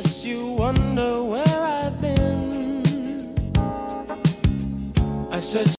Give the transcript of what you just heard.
guess you wonder where I've been. I said